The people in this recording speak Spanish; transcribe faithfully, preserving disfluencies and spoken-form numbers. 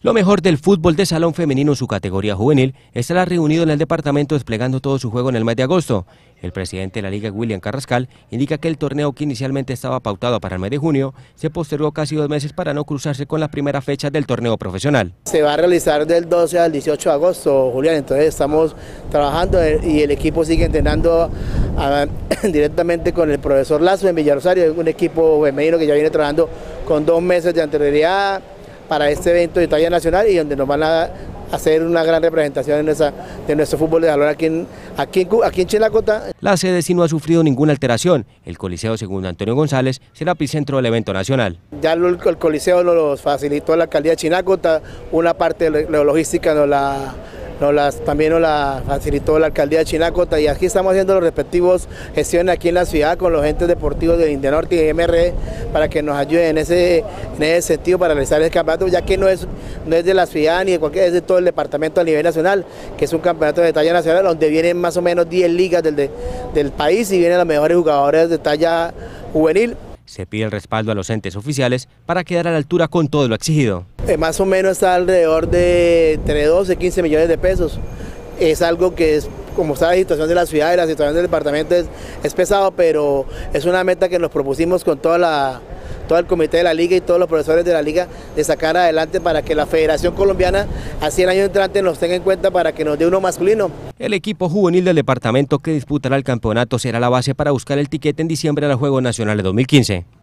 Lo mejor del fútbol de salón femenino en su categoría juvenil estará reunido en el departamento desplegando todo su juego en el mes de agosto. El presidente de la liga, William Carrascal, indica que el torneo que inicialmente estaba pautado para el mes de junio se postergó casi dos meses para no cruzarse con la primera fecha del torneo profesional. Se va a realizar del doce al dieciocho de agosto, Julián, entonces estamos trabajando y el equipo sigue entrenando a, directamente con el profesor Lazo en Villarosario, un equipo femenino que ya viene trabajando con dos meses de anterioridad para este evento de talla nacional y donde nos van a hacer una gran representación en esa, de nuestro fútbol de salón aquí en, aquí, en, aquí en Chinacota. La sede sí no ha sufrido ninguna alteración. El Coliseo, según Antonio González, será epicentro del evento nacional. Ya el, el Coliseo nos lo facilitó la alcaldía de Chinacota, una parte de la logística nos la... Nos las, también nos la facilitó la alcaldía de Chinacota y aquí estamos haciendo los respectivos gestiones aquí en la ciudad con los entes deportivos de Indianorte y de M R E para que nos ayuden en ese, en ese sentido para realizar el campeonato, ya que no es, no es de la ciudad ni de cualquier, es de todo el departamento a nivel nacional, que es un campeonato de talla nacional donde vienen más o menos diez ligas del, de, del país y vienen los mejores jugadores de talla juvenil. Se pide el respaldo a los entes oficiales para quedar a la altura con todo lo exigido. Eh, más o menos está alrededor de entre doce y quince millones de pesos. Es algo que es, como está la situación de la ciudad y la situación del departamento es, es pesado, pero es una meta que nos propusimos con toda la, todo el comité de la liga y todos los profesores de la liga de sacar adelante para que la Federación Colombiana así el año entrante nos tenga en cuenta para que nos dé uno masculino. El equipo juvenil del departamento que disputará el campeonato será la base para buscar el tiquete en diciembre a los Juegos Nacionales dos mil quince.